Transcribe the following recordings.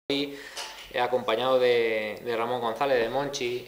Hoy acompañado de Ramón González de Monchi,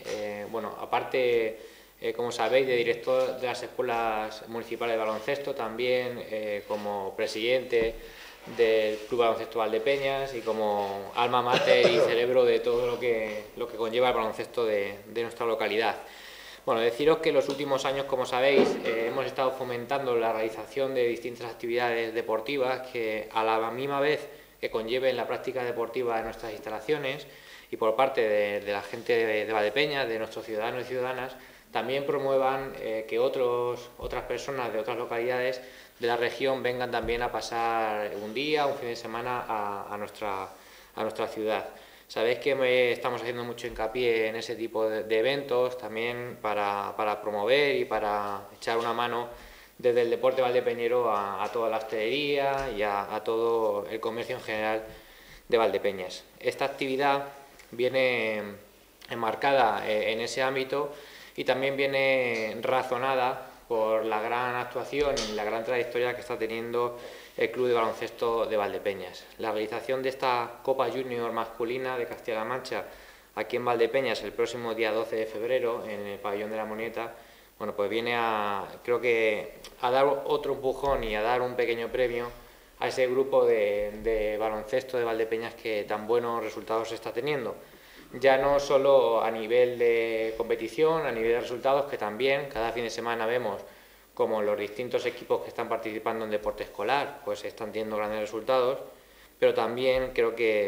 aparte, como sabéis, de director de las escuelas municipales de baloncesto, también como presidente del Club Baloncesto Valdepeñas y como alma mater y cerebro de todo lo que conlleva el baloncesto de nuestra localidad. Bueno, deciros que en los últimos años, como sabéis, hemos estado fomentando la realización de distintas actividades deportivas que a la misma vez que conlleven la práctica deportiva en nuestras instalaciones y por parte de la gente de Valdepeñas, de nuestros ciudadanos y ciudadanas, también promuevan que otras personas de otras localidades de la región vengan también a pasar un día, un fin de semana a nuestra ciudad. Sabéis que estamos haciendo mucho hincapié en ese tipo de eventos también para promover y para echar una mano desde el deporte valdepeñero a toda la hostelería y a todo el comercio en general de Valdepeñas. Esta actividad viene enmarcada en ese ámbito y también viene razonada por la gran actuación y la gran trayectoria que está teniendo el Club de Baloncesto de Valdepeñas. La realización de esta Copa Junior masculina de Castilla-La Mancha aquí en Valdepeñas el próximo día 12 de febrero en el pabellón de la Monieta, pues viene creo que a dar otro empujón y a dar un pequeño premio a ese grupo de baloncesto de Valdepeñas que tan buenos resultados está teniendo. Ya no solo a nivel de competición, a nivel de resultados, que también cada fin de semana vemos como los distintos equipos que están participando en deporte escolar pues están teniendo grandes resultados, pero también creo que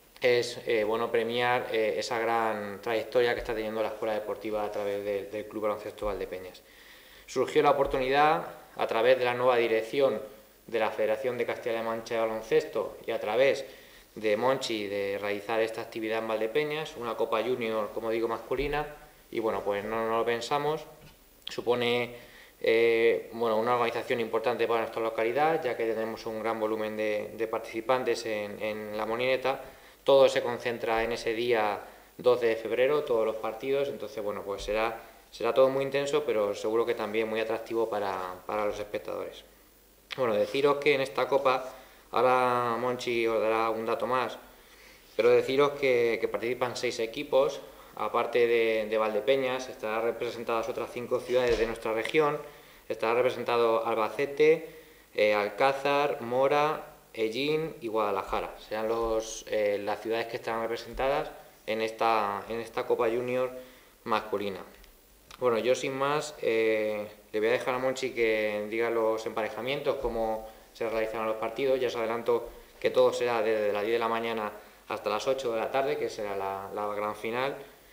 es bueno premiar esa gran trayectoria que está teniendo la escuela deportiva a través del Club Baloncesto Valdepeñas. Surgió la oportunidad a través de la nueva dirección de la Federación de Castilla-La Mancha de Baloncesto y a través de Monchi de realizar esta actividad en Valdepeñas, una Copa Junior, como digo, masculina, y pues no lo pensamos, supone una organización importante para nuestra localidad, ya que tenemos un gran volumen de participantes en la Molineta. Todo se concentra en ese día 12 de febrero, todos los partidos, entonces pues será todo muy intenso, pero seguro que también muy atractivo para los espectadores. Deciros que en esta Copa, ahora Monchi os dará un dato más, pero deciros que participan 6 equipos, aparte de Valdepeñas, estarán representadas otras 5 ciudades de nuestra región, estará representado Albacete, Alcázar, Mora, Ellín y Guadalajara. Serán las ciudades que estarán representadas en esta Copa Junior masculina. Yo sin más le voy a dejar a Monchi que diga los emparejamientos, cómo se realizarán los partidos. Ya os adelanto que todo será desde las 10 de la mañana hasta las 8 de la tarde, que será la gran final.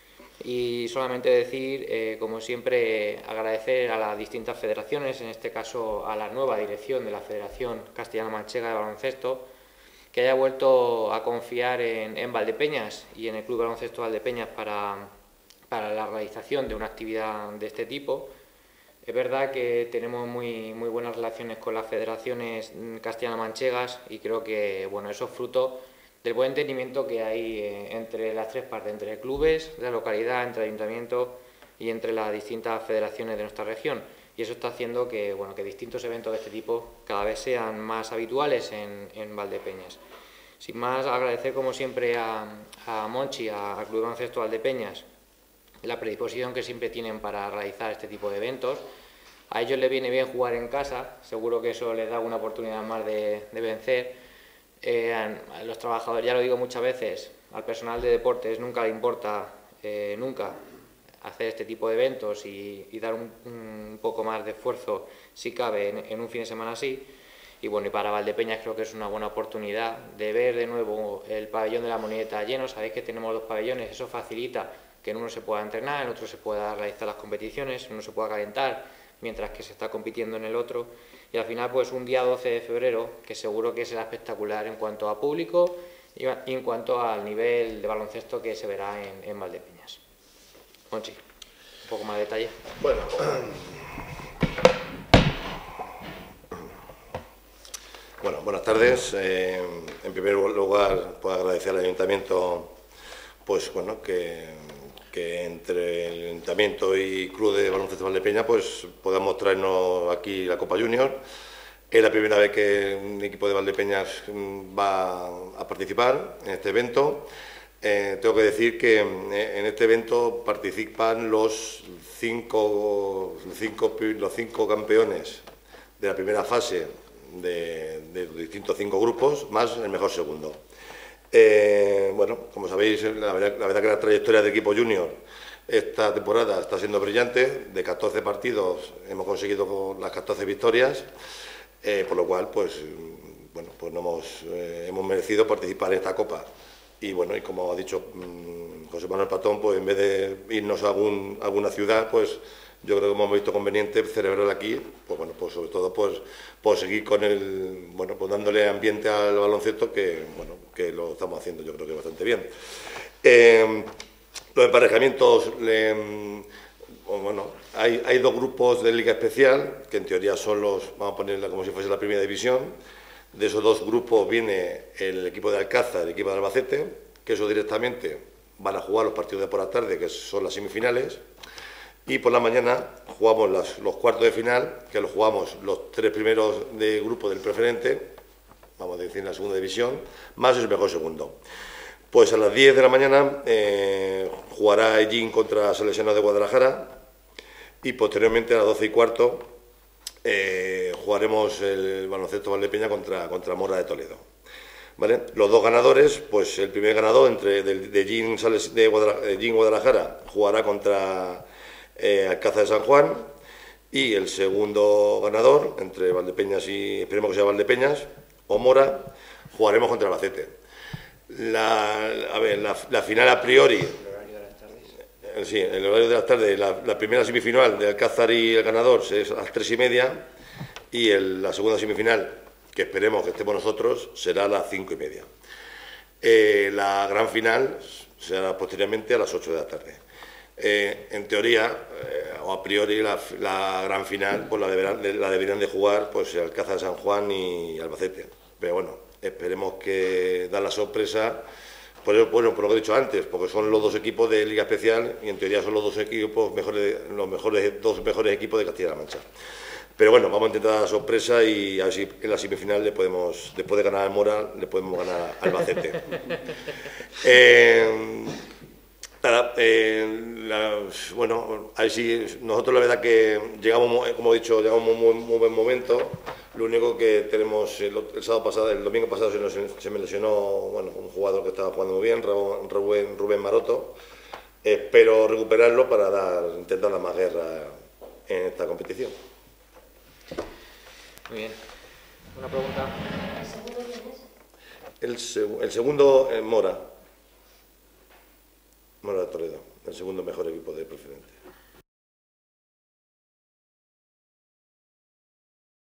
Y solamente decir, como siempre, agradecer a las distintas federaciones, en este caso a la nueva dirección de la Federación Castellano-Manchega de Baloncesto, que haya vuelto a confiar en Valdepeñas y en el Club Baloncesto Valdepeñas para la realización de una actividad de este tipo. Es verdad que tenemos muy buenas relaciones con las federaciones castellano-manchegas y creo que eso es fruto del buen entendimiento que hay entre las tres partes, entre clubes de la localidad, entre ayuntamiento y entre las distintas federaciones de nuestra región. Y eso está haciendo que distintos eventos de este tipo cada vez sean más habituales en Valdepeñas. Sin más, agradecer como siempre a Monchi, al Club Baloncesto Valdepeñas, la predisposición que siempre tienen para realizar este tipo de eventos. A ellos les viene bien jugar en casa, seguro que eso les da una oportunidad más de vencer. A los trabajadores, ya lo digo muchas veces, al personal de deportes nunca le importa nunca hacer este tipo de eventos y dar un poco más de esfuerzo si cabe en un fin de semana así. Y para Valdepeñas creo que es una buena oportunidad de ver de nuevo el pabellón de la Monieta lleno. Sabéis que tenemos 2 pabellones, eso facilita que en uno se pueda entrenar, en otro se pueda realizar las competiciones, en uno se pueda calentar mientras que se está compitiendo en el otro. Y al final un día 12 de febrero que seguro que será espectacular en cuanto a público y en cuanto al nivel de baloncesto que se verá en Valdepeñas. Monchi, un poco más de detalle. Buenas tardes. En primer lugar, puedo agradecer al Ayuntamiento que entre el Ayuntamiento y Club de Baloncesto Valdepeñas podamos traernos aquí la Copa Junior. Es la primera vez que un equipo de Valdepeñas va a participar en este evento. Tengo que decir que en este evento participan los cinco campeones de la primera fase de los distintos 5 grupos, más el mejor segundo. Bueno, como sabéis, la verdad que la trayectoria del equipo junior esta temporada está siendo brillante. De 14 partidos hemos conseguido las 14 victorias, por lo cual, pues hemos merecido participar en esta Copa. Y bueno, y como ha dicho José Manuel Patón, pues en vez de irnos a alguna ciudad, pues yo creo que hemos visto conveniente celebrar aquí, pues bueno, pues sobre todo pues seguir con pues dándole ambiente al baloncesto, que lo estamos haciendo yo creo que bastante bien. Los emparejamientos, hay 2 grupos de Liga Especial, que en teoría son vamos a ponerla como si fuese la primera división. De esos 2 grupos viene el equipo de Alcázar y el equipo de Albacete, que eso directamente van a jugar los partidos de por la tarde, que son las semifinales, y por la mañana jugamos los cuartos de final, que los jugamos los 3 primeros de grupo del preferente, vamos a decir la segunda división, más el mejor segundo. Pues a las 10 de la mañana jugará Ellín contra Salesianos de Guadalajara, y posteriormente a las 12:15 jugaremos el baloncesto Valdepeña contra Mora de Toledo. ¿Vale? Los 2 ganadores, pues el primer ganador de Ellín Guadalajara jugará contra Alcázar de San Juan, y el segundo ganador, entre Valdepeñas y, esperemos que sea Valdepeñas o Mora, jugaremos contra Albacete. La final a priori, sí, el horario de las tardes, la primera semifinal de Alcázar y el ganador es a las 3:30, y la segunda semifinal, que esperemos que estemos nosotros, será a las 5:30. La gran final será posteriormente a las 8 de la tarde. En teoría, o a priori, la gran final pues la deberían de jugar pues Alcázar de San Juan y Albacete. Pero bueno, esperemos que da la sorpresa, por lo que he dicho antes, porque son los 2 equipos de Liga Especial y en teoría son los 2 equipos los 2 mejores equipos de Castilla-La Mancha. Pero bueno, vamos a intentar dar la sorpresa y a ver si en la semifinal después de ganar al Mora, le podemos ganar al Albacete. Ahí sí, nosotros la verdad que llegamos, como he dicho, llegamos a un muy buen momento. Lo único que tenemos, el domingo pasado se me lesionó un jugador que estaba jugando muy bien, Rubén Maroto. Espero recuperarlo para intentar dar más guerra en esta competición. Muy bien. ¿Una pregunta? ¿El segundo Mora de Toledo, el segundo mejor equipo de preferente.